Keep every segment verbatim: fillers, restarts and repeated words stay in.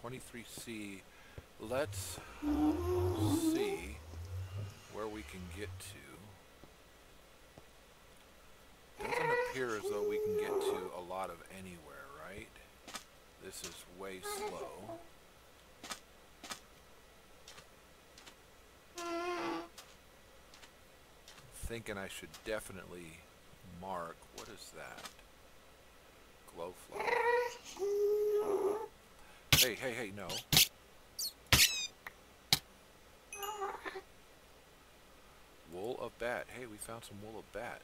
twenty-three C. Let's see where we can get to. Doesn't appear as though we can get to a lot of anywhere, right? This is way slow. Thinking I should definitely mark. What is that? Glow flower. Hey, hey, hey, no. Wool of bat. Hey, we found some wool of bat.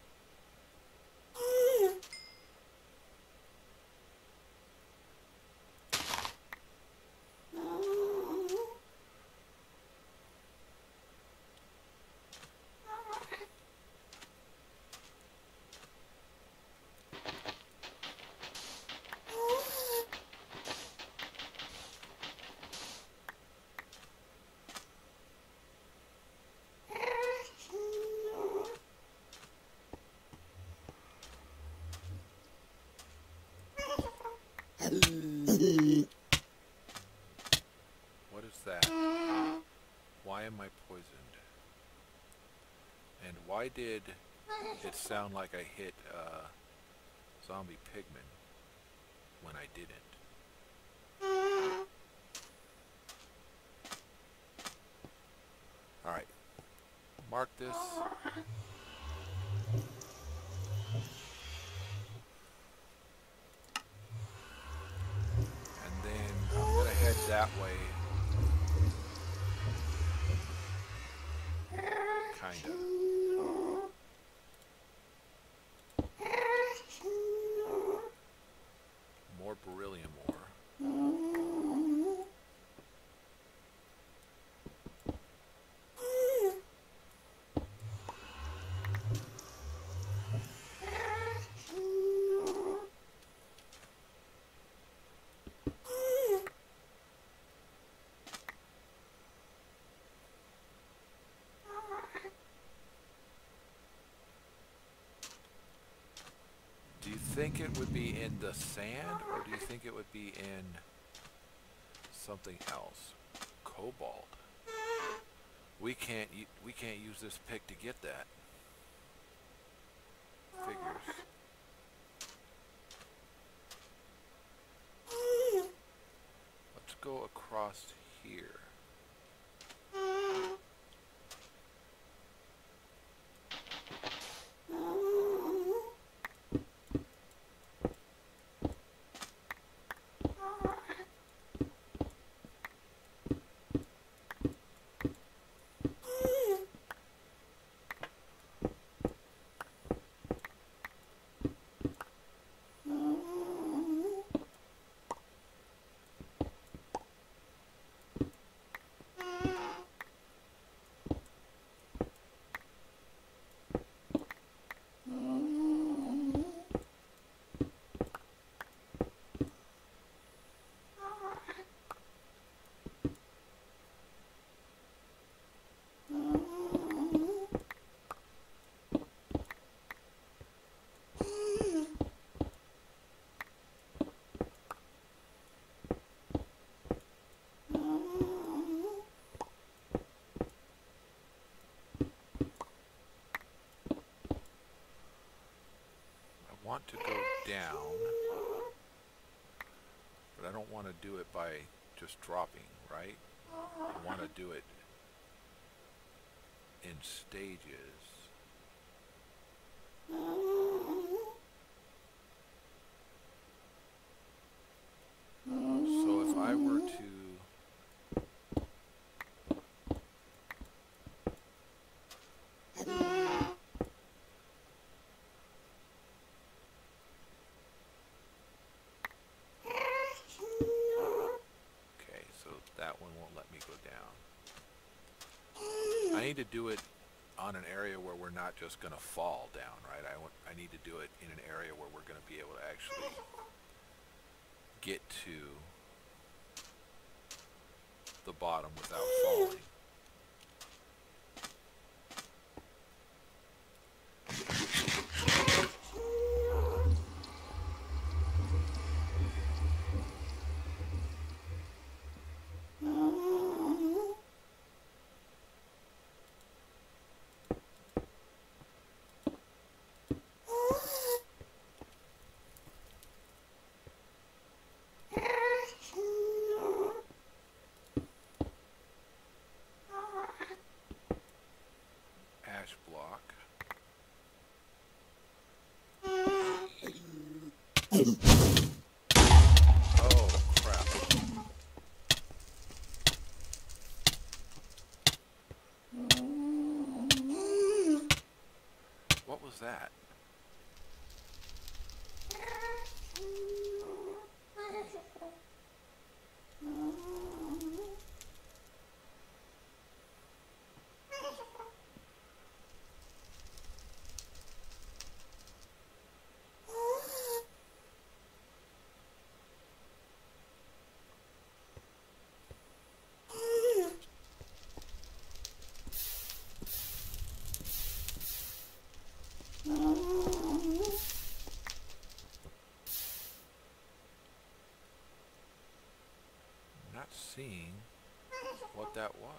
What is that? Why am I poisoned? And why did it sound like I hit uh, zombie pigman when I didn't? Alright. Mark this. That way, kind of. More beryllium ore. Do you think it would be in the sand, or do you think it would be in something else? Cobalt. We can't we can't use this pick to get that. Figures. Let's go across here. Want to go down, but I don't want to do it by just dropping, right? I want to do it in stages. So if I were to I need to do it on an area where we're not just going to fall down, right? I, want, I need to do it in an area where we're going to be able to actually get to the bottom without falling. was that? Not seeing what that was.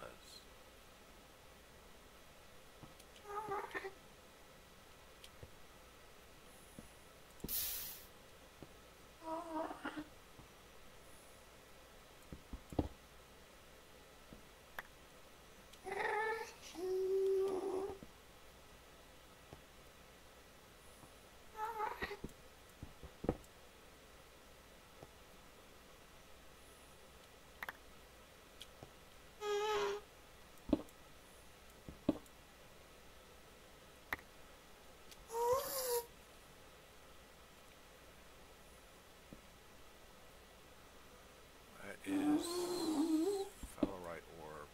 Is fellorite ore.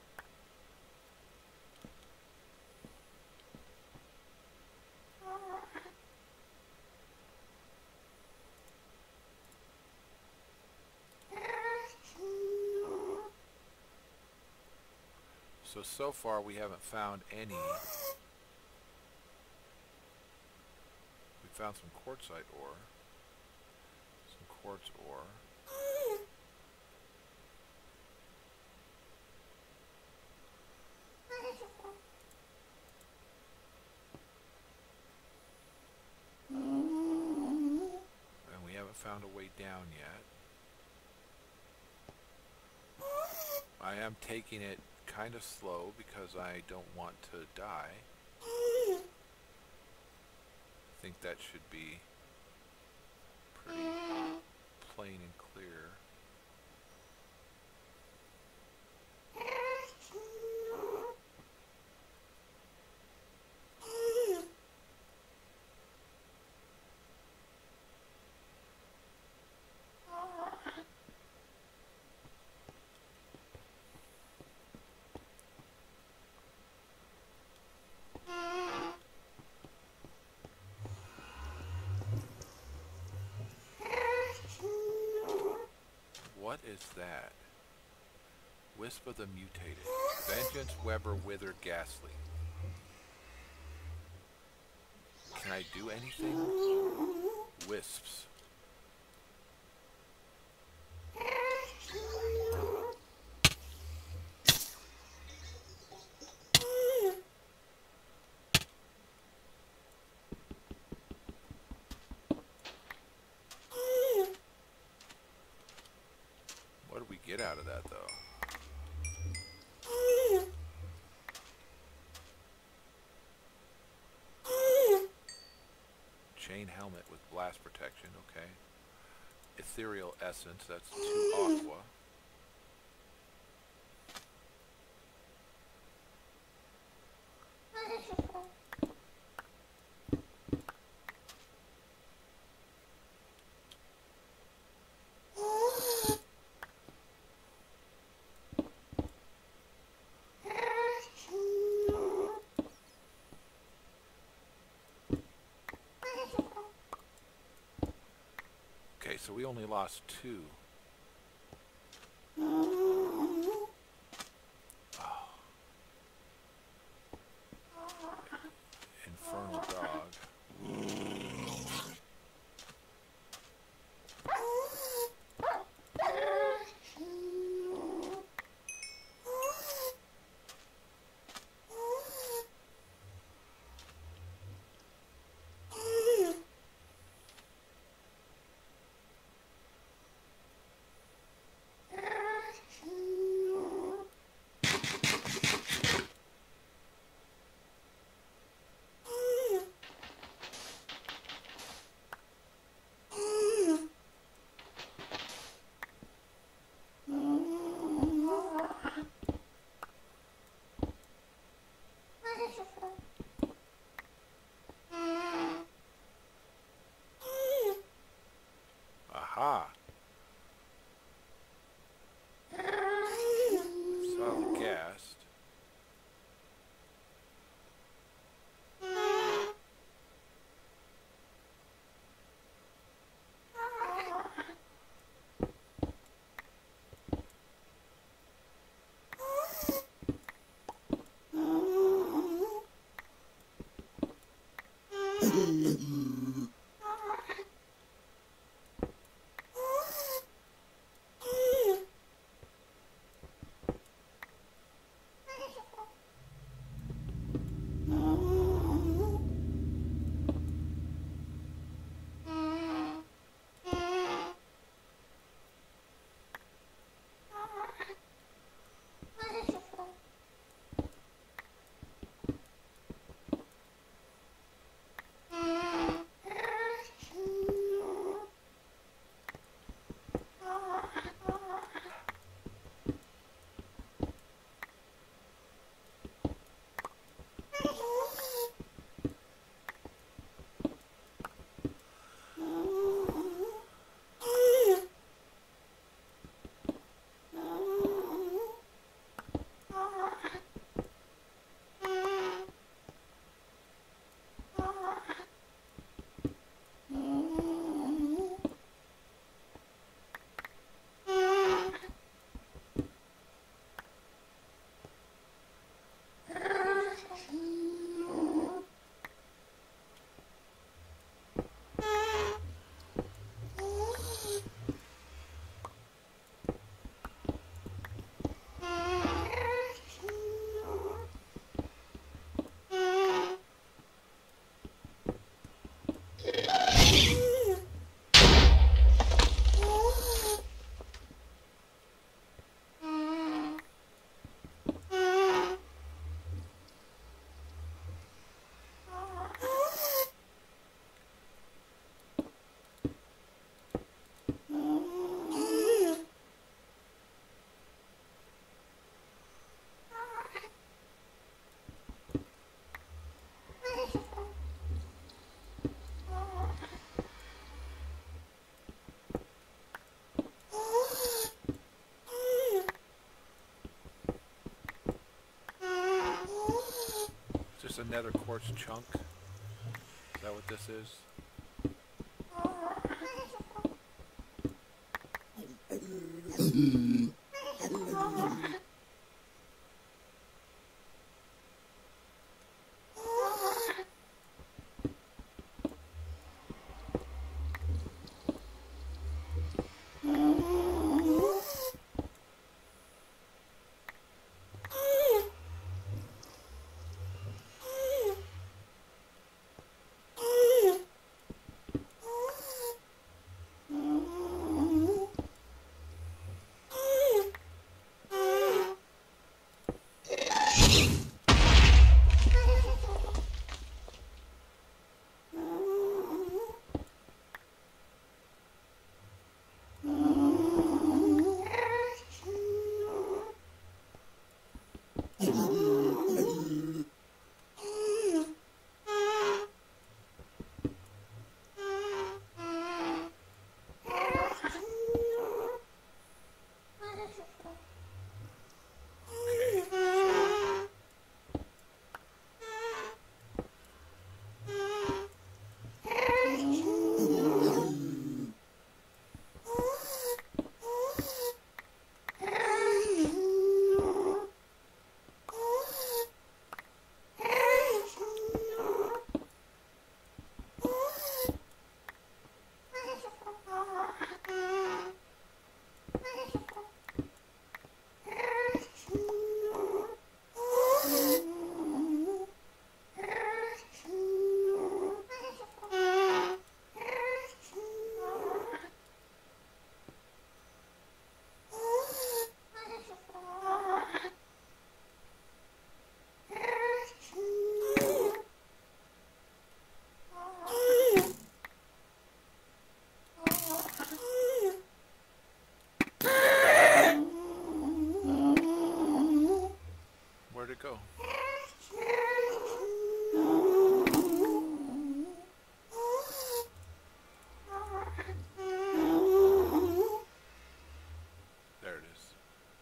So, so far we haven't found any. We found some quartzite ore. Some quartz ore. Found a way down yet. I am taking it kind of slow because I don't want to die. I think that should be pretty plain and clear. What is that? Wisp of the Mutated. Vengeance, Weber, Wither, Ghastly. Can I do anything? Wisps. Get out of that though. Chain helmet with blast protection, okay. Ethereal essence, that's two aqua. So we only lost two. Oh. Infernal dog. Just a nether quartz chunk. Is that what this is? Go. There it is.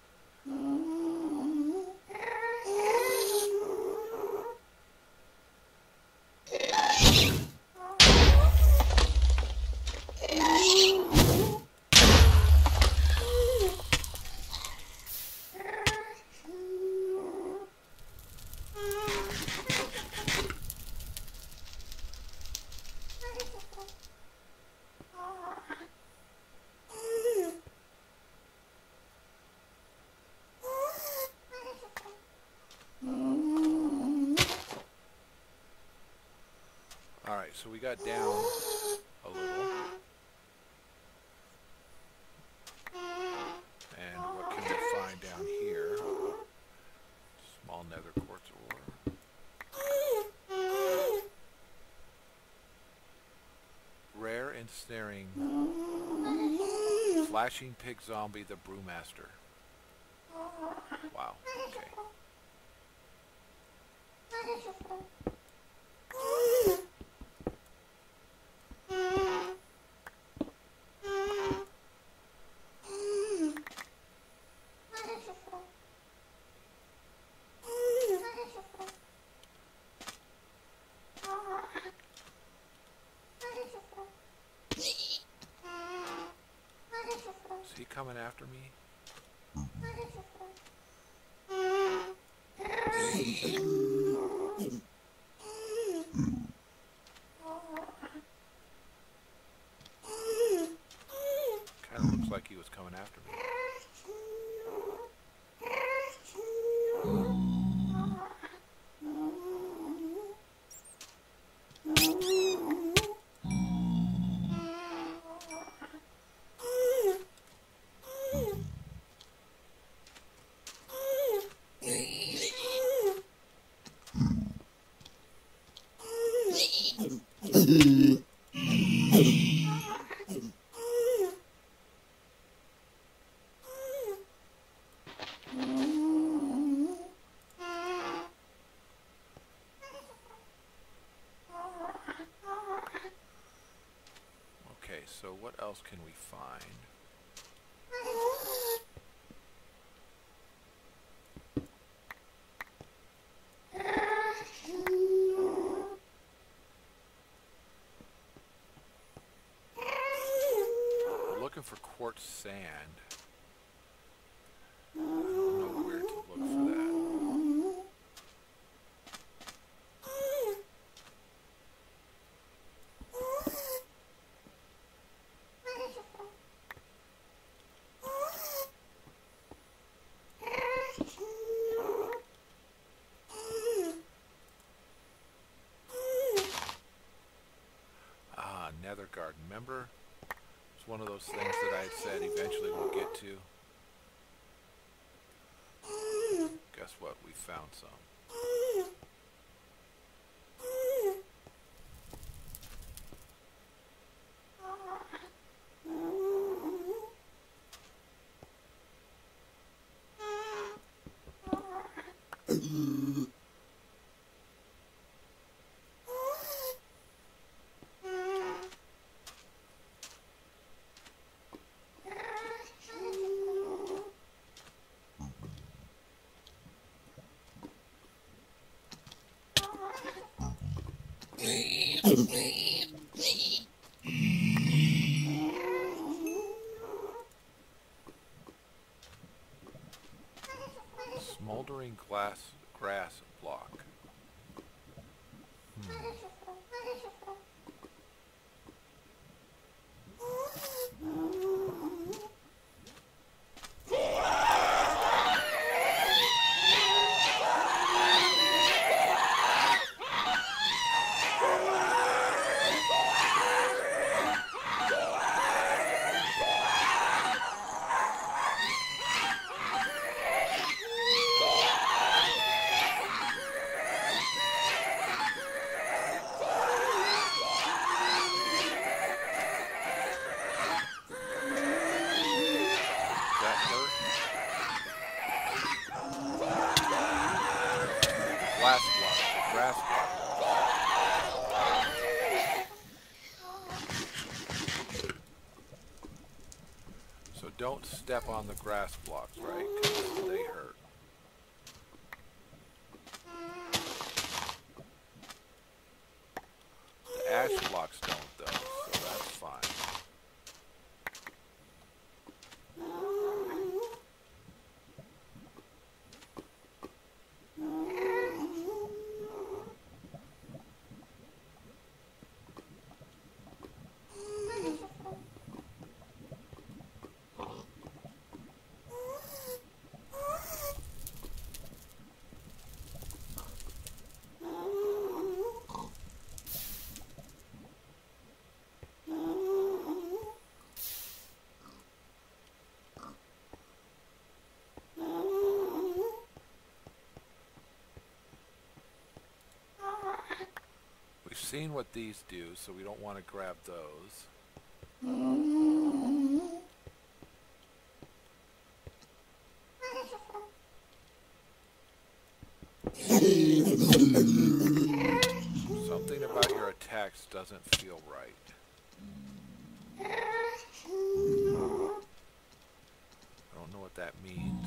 Alright, so we got down a little. And what can we find down here? Small nether quartz ore. Rare ensnaring flashing pig zombie the brewmaster. Wow, okay. Is he coming after me? Kind of looks like he was coming after me. Okay, so what else can we find? quartz sand. I don't know where to look for that. Ah, Nether garden. Remember? It's one of those things that I had said eventually we'll get to. Guess what? We found some. Smoldering glass grass block. Hmm. Glass block, the grass block. So don't step on the grass blocks, right? Because they hurt. The ash blocks don't, though, so that's fine. Seen what these do, so we don't want to grab those. Something about your attacks doesn't feel right. I don't know what that means.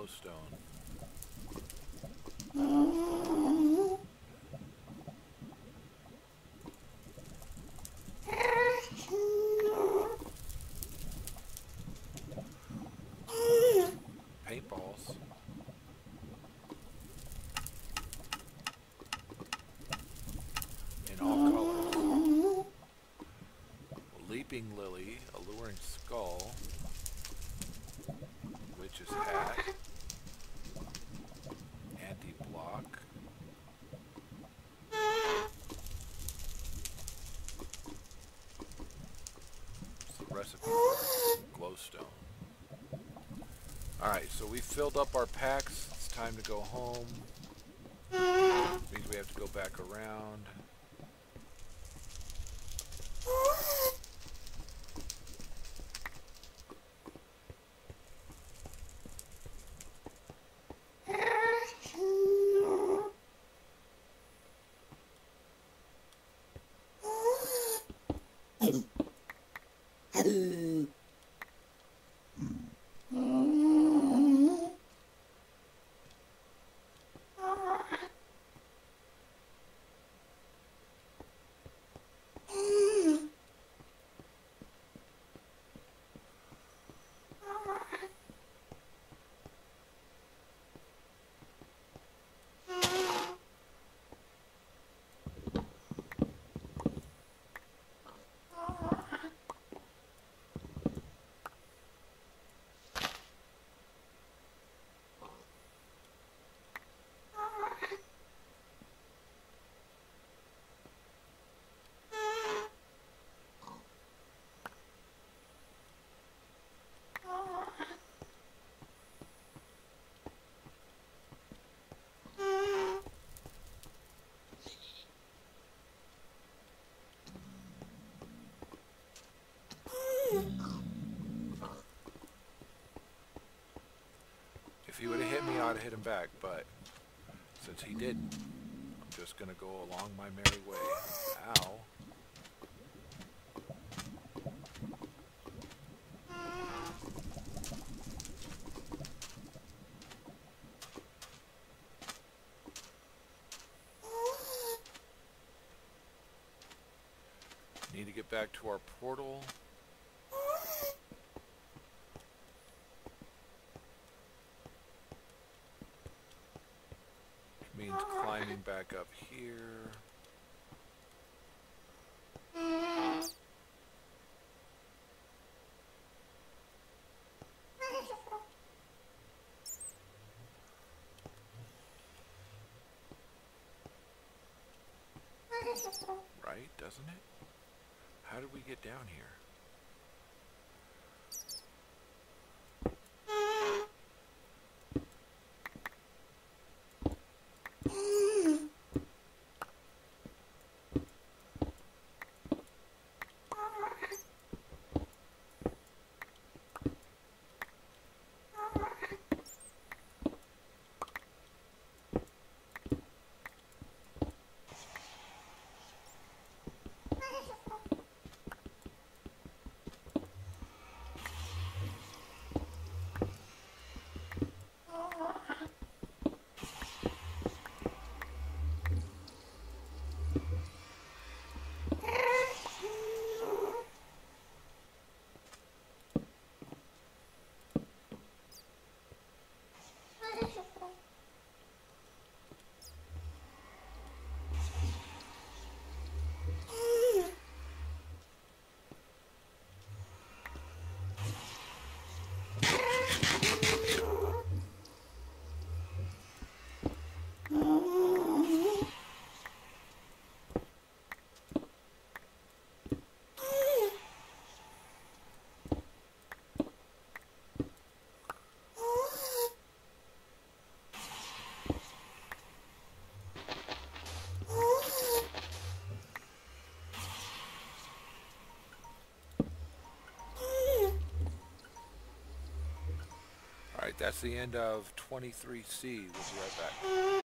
glowstone. Paintballs. In all colors. Leaping lily, alluring skull, witch's hat, anti-block, it's the recipe for glowstone. Alright, so we filled up our packs. It's time to go home. Means we have to go back around. If he would have hit me, I'd have hit him back, but since he didn't, I'm just going to go along my merry way. Ow. Need to get back to our portal. Means climbing back up here. Right, doesn't it? How did we get down here? Alright, that's the end of twenty-three C. We'll be right back.